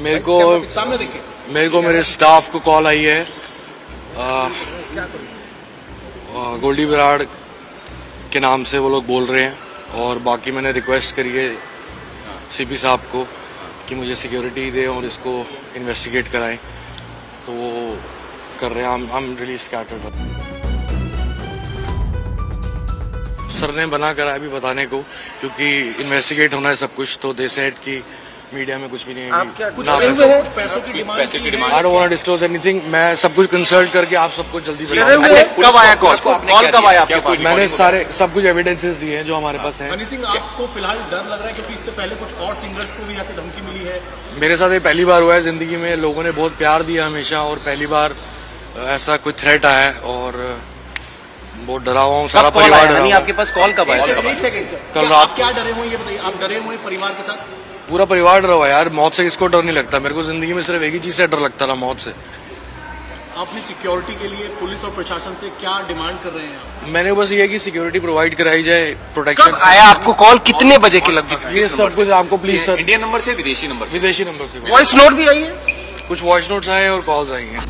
मेरे को मेरे स्टाफ को कॉल आई है, गोल्डी बराड़ के नाम से वो लोग बोल रहे हैं, और बाकी मैंने रिक्वेस्ट करी है सीपी साहब को कि मुझे सिक्योरिटी दे और इसको इन्वेस्टिगेट कराएं, तो वो कर रहे हैं। I am really scattered. Sir ने बना करा अभी बताने को, क्योंकि इन्वेस्टिगेट होना है सब कुछ, तो दे सेड कि मीडिया में कुछ भी नहीं है। आप क्या कुछ पैसों की demand? I don't want to disclose anything. मैं सब कुछ कंसल्ट करके आप सबको जल्दी कब आया कॉल? कब आया आपके पास? मैंने सारे सब कुछ एविडेंसेस दिए हैं जो हमारे पास हैं। हनी सिंह, आपको फिलहाल डर लग रहा है क्योंकि इससे पहले कुछ और सिंगर्स को भी ऐसी धमकी मिली है? मेरे साथ ये पहली बार हुआ है जिंदगी में। लोगों ने बहुत प्यार दिया हमेशा, और पहली बार ऐसा कोई थ्रेट आया है, और बहुत डरा हुआ हूँ। सारा परिवार डरा हुआ है। आपके पास कॉल कब आया? कल रात। क्या डरे हुए ये बताइए? आप डरे हुए परिवार के साथ? पूरा परिवार डरा हुआ है यार। मौत से किसको डर नहीं लगता? मेरे को जिंदगी में सिर्फ एक ही चीज से डर लगता था, मौत से। अपनी सिक्योरिटी के लिए पुलिस और प्रशासन से क्या डिमांड कर रहे हैं आप? मैंने बस ये कि सिक्योरिटी प्रोवाइड कराई जाए, प्रोटेक्शन। कब आया आपको कॉल? कितने बजे के लगभग? ये सब कुछ आपको प्लीज सर। इंडियन नंबर से विदेशी नंबर से? विदेशी नंबर से। वॉइस नोट भी आई है? कुछ वॉइस नोट्स आए और कॉल्स आई हैं।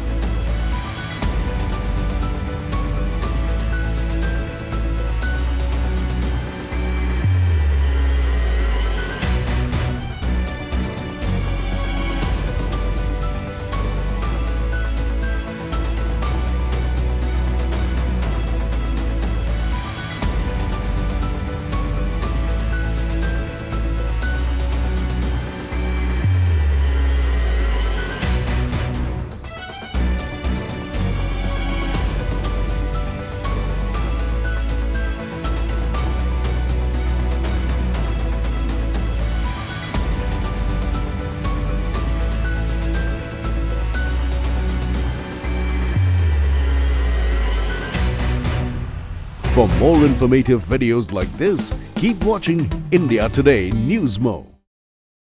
For more informative videos like this, keep watching India Today Newsmo.